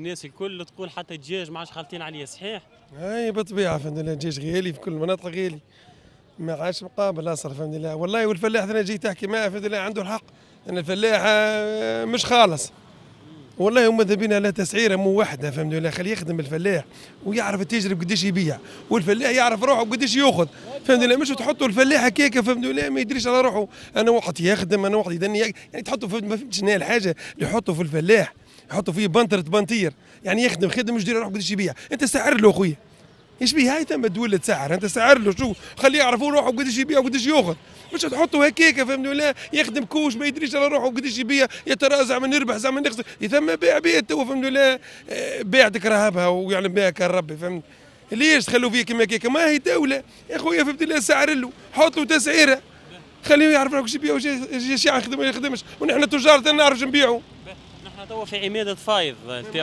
الناس الكل تقول حتى الدجاج ما عادش خالطين عليه، صحيح؟ اي بالطبيعه الحمد لله الدجاج غالي في كل المناطق غالي، ما عادش مقابل اصلا الحمد لله والله. والفلاح انا جيت تحكي معاه الحمد لله عنده الحق ان الفلاح مش خالص والله. هم ذابين على تسعيره موحده الحمد لله، خليه يخدم الفلاح ويعرف التاجر قداش يبيع، والفلاح يعرف روحه قداش ياخذ الحمد لله. مش تحطوا الفلاح هكاك الحمد لله ما يدريش على روحه، انا واحد يخدم انا واحد يدني، يعني تحطوا ما فهمتش انا الحاجه اللي يحطوا في الفلاح يحطوا فيه بنطير يعني يخدم خدم مش يدير روحه قداش يبيع. انت سعر له خويا ايش بيه، هاي ثم الدول تسعر، انت سعر له شو خليه يعرفوا روحه قداش يبيع وقداش ياخذ. مش تحطوا هكاك فهمت ولا يخدم كوش ما يدريش على روحه قداش يبيع، يترازع من نربح زعما نخسر، ثم بيع تو فهمت ولا بيع تكرهبها ويعلم بها كالربي فهمت. ليش تخلوا فيها كما هكاك؟ ما هي دوله يا خويا فهمت الله، سعر له حط له تسعيره خليه يعرف روحه قداش يبيع واش يخدم ولا يخدمش، ونحن تجار نعرف نبيعوا. نحن توا في عماده فايض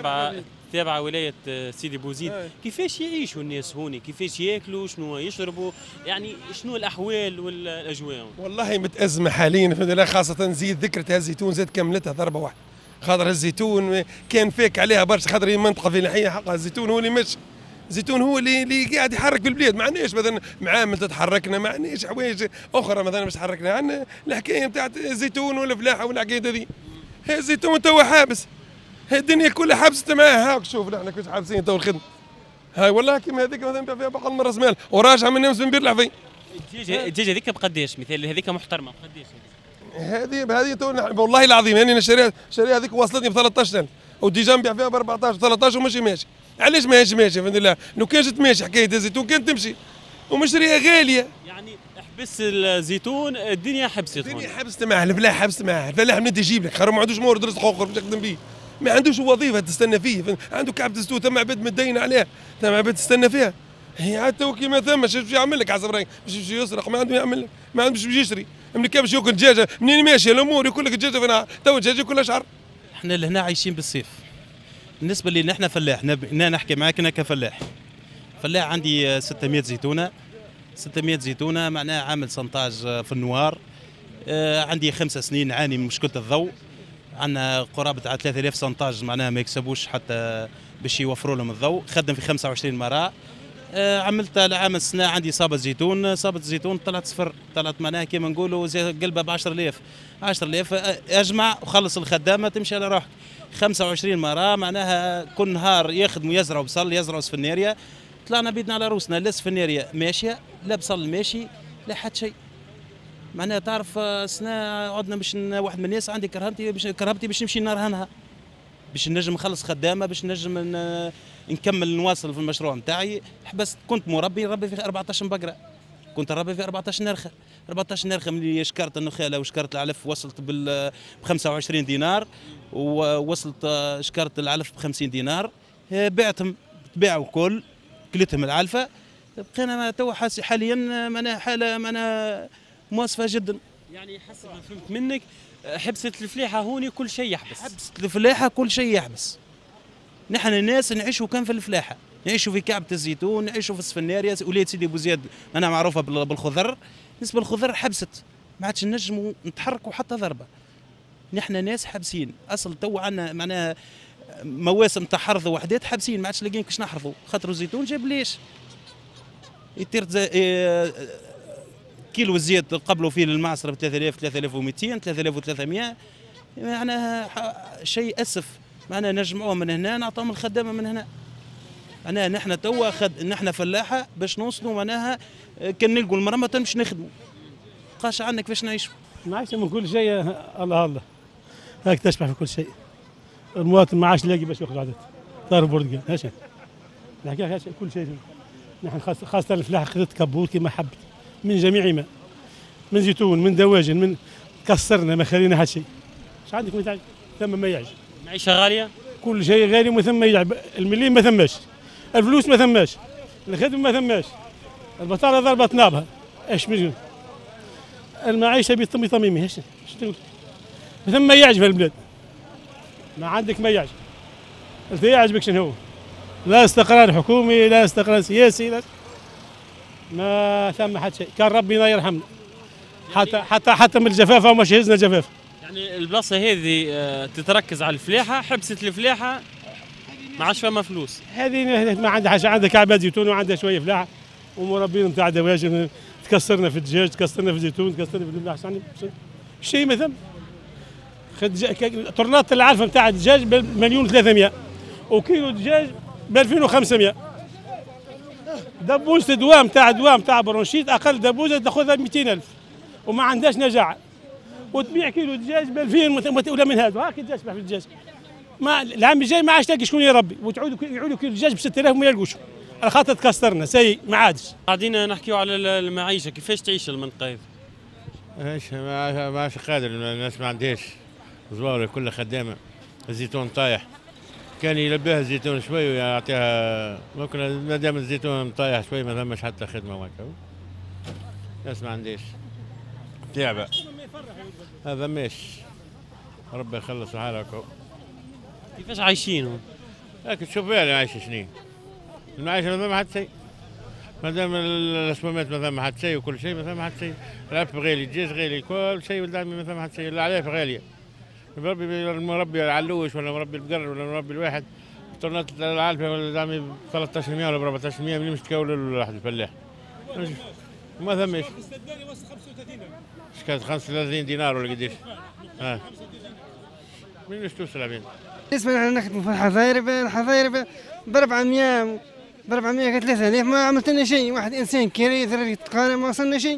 تابعه ولايه سيدي بوزيد، كيفاش يعيشوا الناس هوني؟ كيفاش ياكلوا؟ شنو يشربوا؟ يعني شنو الاحوال والاجواء؟ والله متازمه حاليا الحمد لله، خاصه زيد ذكرتها الزيتون زاد كملتها ضربه واحده، خاطر الزيتون كان فيك عليها برشا، خاطر هي منطقه فلاحيه حقها. الزيتون هو اللي مش الزيتون هو اللي قاعد يحرك في البلاد، ما عندناش مثلا معامل تتحركنا، ما عندناش حوايج اخرى مثلا باش تحركنا، عندنا الحكايه نتاع الزيتون والفلاحه والحكايه هذه. الزيتون توا حابس، الدنيا كلها حبست معاه. هاك شوف نحن كيفاش حابسين تو الخدمه. هاي والله كيما هذيك مثلا فيها بقل من راس مال وراجعه من نمس من بير العفي. الدجاجه هذيك بقداش؟ مثال هذيك محترمه بقداش؟ هذه تو والله العظيم يعني شاريها هذيك وصلتني ب 13,000 وديجا نبيع فيها ب 14 13 وماشي ماشي. علاش ماهيش ماشي الحمد لله؟ لو كانت ماشي حكايه الزيتون كانت تمشي ومشريها غاليه. يعني حبس الزيتون الدنيا حبست. الدنيا حبست معاه، الفلاح حبست معاه، الفلاح منين يجيب لك خير ما عندوش مورد رزق اخر باش يخدم به، ما عندوش وظيفه تستنى فيه، عنده كعبه الزيتون ثم عباد متدين عليها، ثم عباد تستنى فيها. هي حتى تو كيما ثم باش يعمل لك حسب رايك باش يمشي يسرق ما عنده يعمل لك، ما عنده باش يشري، من كان باش ياكل دجاجه منين ماشيه الامور يقول لك الدجاجه فين تو الدجاجه كلها شهر. احنا لهنا عايشين بالصيف. بالنسبه لي نحن فلاح، انا نحكي معاك انا كفلاح. فلاح عندي 600 زيتونه، 600 زيتونه معناها عامل سنتاج في النوار. عندي 5 سنين نعاني من مشكله الضوء، عندنا قرابه على 3000 سنتاج معناها ما يكسبوش حتى باش يوفروا لهم الضوء. خدم في 25 مراء. عملت العام السنه عندي صابه زيتون طلعت صفر، طلعت معناها كيما نقولوا قلبها ب 10,000 اجمع وخلص الخدامه تمشي على روحك. 25 مراء معناها كل نهار يخدموا يزرعوا بصل يزرعوا سفناريا. طلعنا بيدنا على روسنا، لا سفناريا ماشيه لا بصل ماشي لا حتى شيء. معناها تعرف سنه عدنا باش واحد من الناس عندي كرهبتي باش نمشي نرهنها باش نجم نخلص خدامه باش نجم نكمل نواصل في المشروع نتاعي. حبست كنت نربي في 14 بقره، كنت نربي في 14 نرخه. 14 نرخه ملي شكرت النخاله وشكرت العلف وصلت ب 25 دينار، ووصلت شكرت العلف ب 50 دينار. بعتهم تباعوا الكل، كلتهم العلفه. بقينا تو حاليا معناها حاله معناها مؤسفه جدا. يعني حسب ما فهمت منك حبست الفلاحه هوني كل شيء يحبس. حبست الفلاحه كل شيء يحبس. نحن الناس نعيشوا كان في الفلاحه، نعيشوا في كعبه الزيتون، نعيشوا في السفناريا. ولايه سيدي بوزيد انا معروفه بالخضر، بالنسبه للخضر حبست، ما عادش نجموا نتحركوا حتى ضربه. نحن ناس حابسين، اصل تو عندنا معناها مواسم تاع حرث وحدات حابسين، ما عادش لاقيين كيش نحرثوا، خاطر الزيتون جاب ليش يطير كيلو الزيت قبلوا فيه للمعصره ب 3000 3200 3300 معناها شيء اسف. معناها نجمعوه من هنا نعطوهم الخدامه من هنا. معناها نحن توا نحن فلاحه باش نوصلوا معناها كان نلقوا المرمى باش نخدموا. بقاش عندنا كيفاش نعيشوا. نعيش من كل شيء الله الله. هاك تشبع في كل شيء. المواطن ما عادش لاقي باش ياخذ عدد. دار برتقال هاشم. نحكي لك كل شيء. نحن خاصة الفلاحه خذت كبور كما حبت من جميع ما، من زيتون من دواجن من كسرنا ما خلينا حتى شيء. ايش عندك من ثم ما يعجب. معيشه غاليه؟ كل شيء غالي وما ثم يعجب. المليم ما ثماش، الفلوس ما ثماش، الخدمه ما ثماش، البطاله ضربت نابها. ايش مجنون؟ المعيشه بطميمي ايش تقول؟ ما ثم ما يعجب البلاد. ما عندك ما يعجب. انت يعجبك شنو هو؟ لا استقرار حكومي لا استقرار سياسي لا ما ثم حتى شيء. كان ربنا يرحمنا. حتى من الجفافه وما شهزنا جفاف. يعني البلاصه هذه تتركز على الفلاحه، حبست الفلاحه ما عادش فما فلوس. هذه ما عندها حاجه، عندها كعبات زيتون وعندها شويه فلاحه ومربين نتاع دواجن، تكسرنا في الدجاج، تكسرنا في الزيتون، تكسرنا في الفلاحه، يعني شيء ما ثم. طرنات العلفه نتاع الدجاج بمليون 300 وكيلو دجاج ب 2500. دبوسه دواء نتاع برونشيت، اقل دبوسه تاخذها ب 200,000 وما عندهاش نجاعه، وتبيع كيلو دجاج ب 2000 ولا من هذا هاك تسبح في الدجاج. ما العام الجاي ما عادش تلاقي شكون يربي، وتعودوا كيلو دجاج ب 6000 وما يلقوش على خاطر تكسرنا سيء ما عادش. قاعدين نحكيو على المعيشه، كيفاش تعيش المنطقه هذه؟ ايش ما عادش قادر، الناس ما عندهاش زواره كلها خدامه، الزيتون طايح، كان يلبيها الزيتون شوي ويعطيها، ممكن ما دام الزيتون طايح شوي ما ثمش حتى خدمه وهكا، الناس ما عندهاش تعبه. هذا ماش ربي يخلص حالك. كيفاش عايشين هون؟ لكن تشوف فيها المعيشه شنو، المعيشه ما ثم حتى شيء، ما دام الاسمامات ما ثم حتى شيء وكل شيء ما ثم حتى شيء، العلف غالي، الدجاج غالي، كل شيء ولدعمي ما ثم حتى شيء، العلاف غاليه. مربي العلوش ولا مربي البقر ولا مربي الواحد طرنات العلفه ولا دعمي 1300 ولا 1400 ملي مش تكول الواحد الفلاح. ما ثمش. ايش كانت 35 دينار ولا قديش؟ من ايش توصل بين؟ بالنسبه لنا نخدموا في الحظاير ب 400 3000 ما عملت لنا شيء، واحد انسان كريم يتقانى ما وصلنا شيء.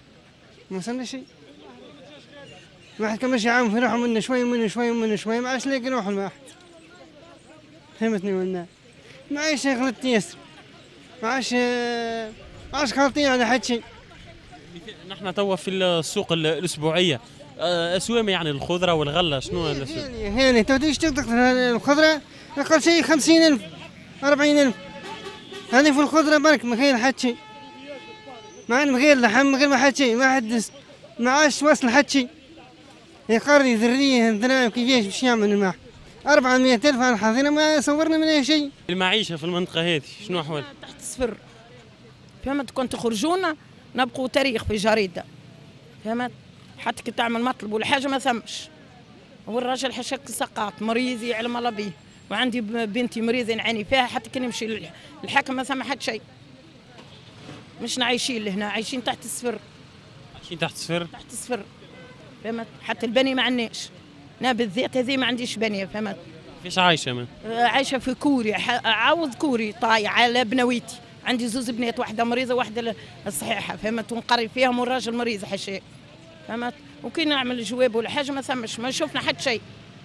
واحد كان ماشي عام في روحه منه شوي ما عادش لاقي روحه الواحد. فهمتني ولا؟ ما عادش غلطت ياسر. ما عادش خالطين على حد شيء. نحن توا في السوق الاسبوعيه، اسوام يعني الخضره والغله، شنو الاسواق؟ هاني تو ايش تقدر الخضره اقل شيء 50,000 40,000. هذه في الخضره برك ما كاين حد شيء. ما غير لحم ما غير ما حد شيء، ما عادش واصل حد شيء. يقري ذريه دراهم كيفاش باش يعمل معه 400,000 على الحظيره ما صورنا منها شيء. المعيشه في المنطقه هذه شنو احوال؟ تحت الصفر. فهمت؟ كنت تخرجونا نبقوا تاريخ في جريده. فهمت؟ حتى كي تعمل مطلب ولا حاجه ما ثمش. والراجل حشك سقاط مريض يعلم الله بيه، وعندي بنتي مريضه نعاني فيها، حتى كي نمشي الحكم ما ثم حد شيء. مش عايشين لهنا، عايشين تحت الصفر. عايشين تحت الصفر؟ تحت الصفر. فهمت؟ حتى البني ما عندناش. انا بالذات هذه ما عنديش بنيه. فهمت؟ كيفاش عايشه من؟ عايشه في كوري، عاوض كوري طايع على بنويتي. عندي زوز بنات، واحده مريضه واحده صحيحه. فهمت؟ ونقري فيهم والراجل مريض حشاء. فهمت؟ وكي نعمل جواب ولا حاجه ما ثمش، ما شفنا حد شيء.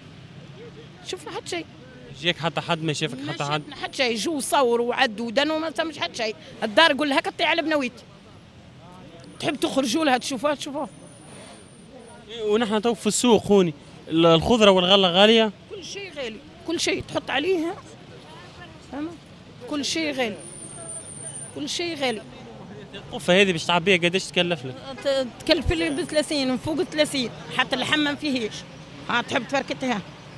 جاك حتى حد ما شافك حتى حد؟ ما حد شيء، جو صوروا وعدوا ودنوا ما ثمش حد شيء. الدار يقول لها كطي على بنويتي. تحب تخرجوا لها تشوفوها. ونحن تو في السوق هوني الخضره والغله غاليه، كل شيء غالي، كل شيء تحط عليها. فهمت؟ كل شيء غالي. القفه هذه باش تعبيها قداش تكلف لك؟ تكلف لي ب 30 من فوق 30، حتى اللحم ما فيهش. تحب تفركتها؟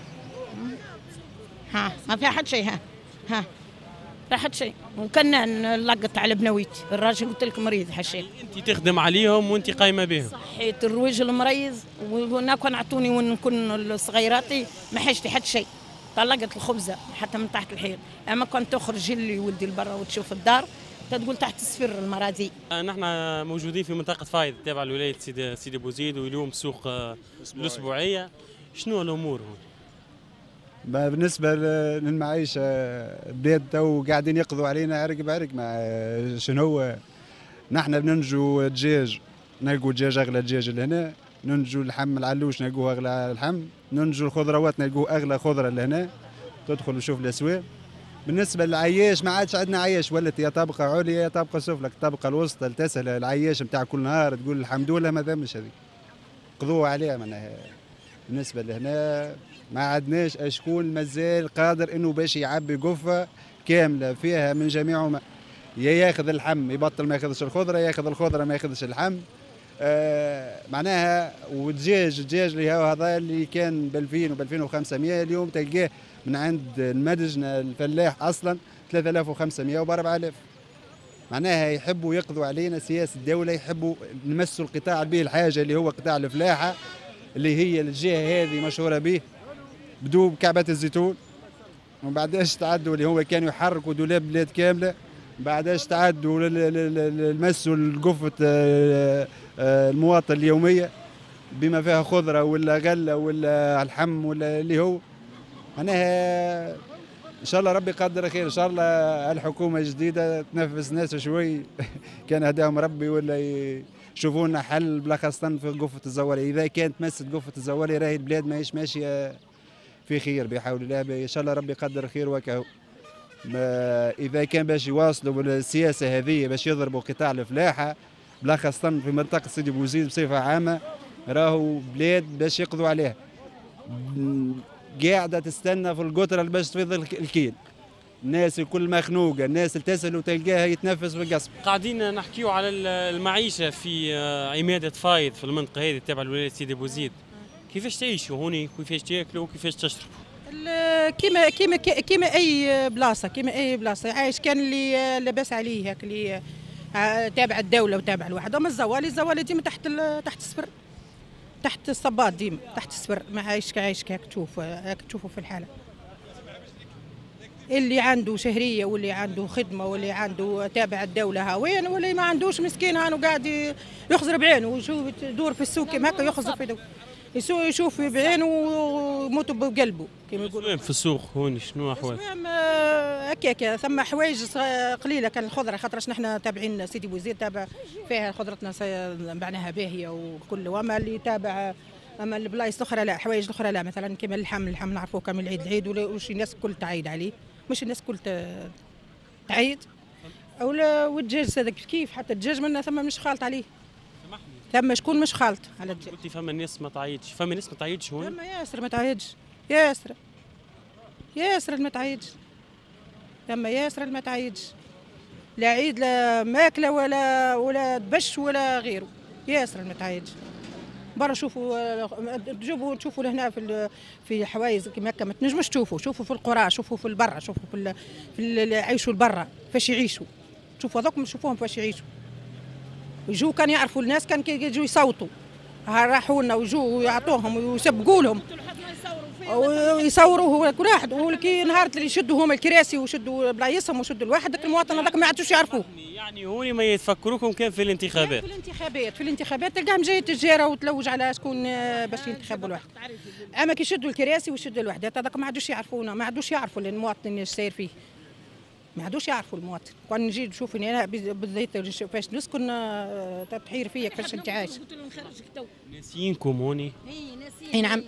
ما فيها حد شيء. لا حد شيء. وكنا نلقط على بنويتي، الراجل قلت لك مريض حشاك. انت تخدم عليهم وانت قايمه بهم؟ صحيت الرويج المريض، ونكون نعطوني ونكون صغيراتي ما حاجتي حد شيء. طلقت الخبزه حتى من تحت الحيط، اما كنت تخرج اللي ولدي لبرا وتشوف الدار تقول تحت الصفر المرازي. نحن موجودين في منطقه فايض تابعه لولايه سيدي بوزيد، واليوم سوق الاسبوعيه. شنو الامور هون؟ بالنسبة للمعيشة البلاد تو قاعدين يقضوا علينا عرق بعرق. مع شنو نحن بننجو دجاج، نلقوا دجاج أغلى دجاج لهنا، ننجو اللحم العلوش نلقوه أغلى اللحم، ننجو الخضروات نلقوه أغلى خضرة لهنا. تدخل وشوف الأسواق. بالنسبة للعياش ما عادش عندنا عياش، ولت يا طبقة عليا يا طبقة سفلى، الطبقة الوسطى تسهل العياش نتاع كل نهار تقول الحمد لله ما ثمش هذيك. قضوا عليها معناها. بالنسبة لهنا ما عدناش شكون مازال قادر انه باش يعبي قفه كامله فيها من جميعهم، يا ياخذ اللحم يبطل ما ياخذش الخضره، ياخذ الخضره ما ياخذش اللحم. معناها الدجاج اللي هو هذا اللي كان ب 2000 وب 2500 اليوم تلقاه من عند المدجنه الفلاح اصلا 3500 وب 4000. معناها يحبوا يقضوا علينا سياسه الدوله، يحبوا نمسوا القطاع به الحاجه اللي هو قطاع الفلاحه اللي هي الجهه هذه مشهوره به. بدو بكعبة الزيتون وما بعداش تعدوا اللي هو كانوا يحركوا دولاب بلاد كامله، بعداش تعدوا لمسوا لقفه المواطن اليوميه بما فيها خضره ولا غله ولا الحم ولا اللي هو معناها. ان شاء الله ربي يقدر خير، ان شاء الله الحكومه الجديده تنفس ناس شوي كان هداهم ربي ولا يشوفوا لنا حل بالاخص في قفه الزوالي. اذا كانت مست قفه الزوالي راهي البلاد ماهيش ماشيه في خير بحول الله. ان شاء الله ربي يقدر خير وكهو. اذا كان باش يواصلوا بالسياسه هذه باش يضربوا قطاع الفلاحه بالاخص في منطقه سيدي بوزيد بصفه عامه، راهو بلاد باش يقضوا عليها قاعده تستنى في القطره باش تفيض الكيل. الناس الكل مخنوقه، الناس اللي تسال وتلقاها يتنفس بالقصب. قاعدين نحكيو على المعيشه في عماده فايض في المنطقه هذه تابعه لولايه سيدي بوزيد. كيفاش تعيشوا هوني؟ كيفاش تاكلوا وكيفاش تشربوا؟ كيما اي بلاصه، كيما اي بلاصه عايش. كان اللي لاباس عليه هاك اللي تابع الدوله وتابع الواحد. اما الزوالي ديما تحت الصفر، تحت الصباط، ديما تحت الصفر. ما عايش هاك تشوفوا في الحاله. اللي عنده شهريه واللي عنده خدمه واللي عنده تابع الدوله هاوين، واللي ما عندوش مسكين هانو قاعد يخزر بعينه ويشوف يدور في السوق كيما هكا يخزر في يشوف بعينه ويموت بقلبه كيما يقولوا. في السوق هوني شنو احوال؟ هكاك ثم حوايج قليله. كان الخضره خاطرش نحن تابعين سيدي بوزيد، تابع فيها خضرتنا معناها باهيه وكل. وما اللي تابع اما البلايص الاخرى لا، حوايج الاخرى لا. مثلا كيما اللحم نعرفوه كامل العيد وش الناس الكل تعيد عليه، مش الناس الكل تعيد. والدجاج هذاك كيف، حتى الدجاج منا ثم مش خالط عليه. ثم شكون مش خالط على الدجاج. قلتي فما ناس ما تعيدش، فما ناس ما تعيدش هون. فما ياسر ما تعيدش، ياسر ما تعيدش. ثم ياسر ما تعيدش، لا عيد لا ماكله ولا دبش ولا غيره. ياسر ما تعيدش. برا شوفوا تشوفوا لهنا في حوايز كيما هكا ما تنجموش تشوفوا. شوفوا في القرى، شوفوا في البرا، شوفوا في يعيشوا البرا فاش يعيشوا. شوفوا هذوك نشوفوهم فاش يعيشوا. يجوا كان يعرفوا الناس، كان يجوا يصوتوا راحوا لنا ويجوا ويعطوهم ويسبقوا لهم ويصوروه كل واحد. ولكي نهار اللي يشدوا هما الكراسي ويشدوا بلايصهم ويشدوا الواحد، المواطن هذاك ما عادوش يعرفوه. يعني هوني ما يتفكروكم كان في الانتخابات. في الانتخابات تلقاهم جاي تجاره وتلوج على شكون باش ينتخبوا الواحد. اما كي يشدوا الكراسي ويشدوا الوحدات هذاك ما عادوش يعرفونا، ما عادوش يعرفوا المواطن ايش صاير فيه. ما عادوش يعرفوا المواطن. كون نجي نشوفني انا بالذات فاش نسكن تحير فيا كيفاش انت عايش. ناسيينكم هوني؟ اي نعم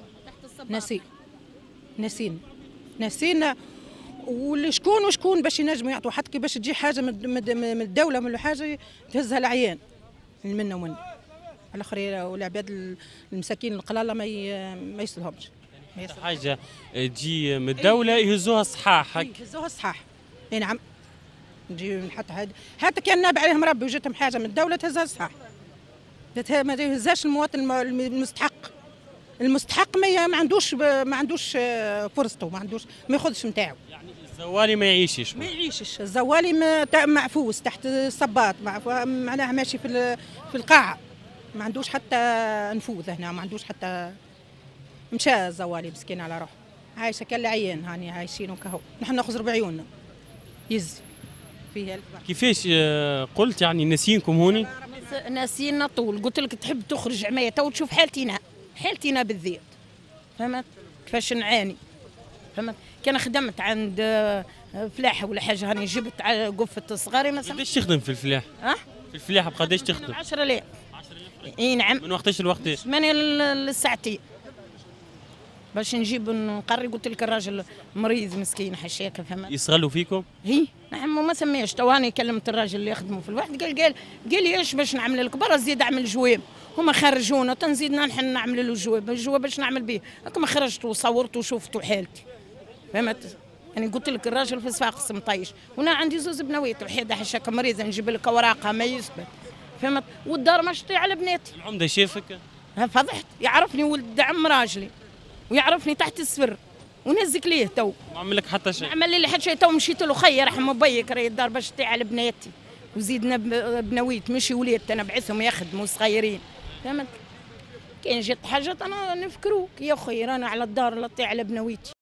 ناسين وشكون باش ينجموا يعطوا. حتى كي باش تجي حاجه من الدوله من حاجه تهزها العيان منا ومن الاخر. والعباد المساكين القلاله ما يسلهمش. حاجه تجي من الدوله يهزوها الصحاح هكا. يهزوها الصحاح. اي نعم. نجي حتى كان نابع عليهم ربي وجاتهم حاجه من الدوله تهزها الصحاح. ما يهزاش المواطن المستحق ما عندوش فرصته، ما ياخذش نتاعو. يعني الزوالي ما يعيشش. الزوالي معفوس تحت الصباط، معناها ماشي في القاعه، ما عندوش حتى نفوذ هنا، ما عندوش حتى. مشى الزوالي مسكين على روحه، عايشه كالعيان هاني عايشين وكهو. نحن نخزر بعيوننا يز فيها. كيفاش قلت يعني ناسينكم هوني؟ ناسينا طول. قلت لك تحب تخرج عمايه تو تشوف حالتنا بالذات. فهمت كيفاش نعاني؟ فهمت. كان خدمت عند فلاحه ولا حاجه هاني جبت على قفه صغاري مثلا. قداش تخدم في الفلاح؟ في الفلاحه بقداش تخدم؟ 10,000. اي نعم. من وقتاش لوقتاش؟ 8 للساعتين باش نجيب نقري. قلت لك الراجل مريض مسكين حشاكه. فهمت. يصغلوا فيكم؟ هي نعم. وما سميش. تو هاني كلمت الراجل اللي يخدموا في الواحد قال لي ايش باش نعمل لك؟ برا زيد اعمل جواب. هما خرجونا تنزيدنا نحن نعمل له الجواب باش نعمل به. هكا ما خرجت وصورت وشفت حالتي. فهمت. يعني قلت لك الراجل في صفاقس مطيش، وانا عندي زوز بنويت وحيده حشاكه مريضه نجيب لك اوراقها ما يثبت. فهمت. والدار مشطي على بناتي. العمده شافك؟ فضحت. يعرفني ولد عم راجلي ويعرفني تحت السفر ونزك ليه تو. ما عمل لك حتى شيء؟ ما عمل لي حتى شيء. تو مشيت له خير رحم بيك راهي الدار باش تطيع على بناتي وزيدنا بنويت ماشي ولاد نبعثهم يخدموا صغيرين. فهمت. كاين جات حاجات انا نفكروك يا خير انا على الدار اللي تطيع على بنويتي.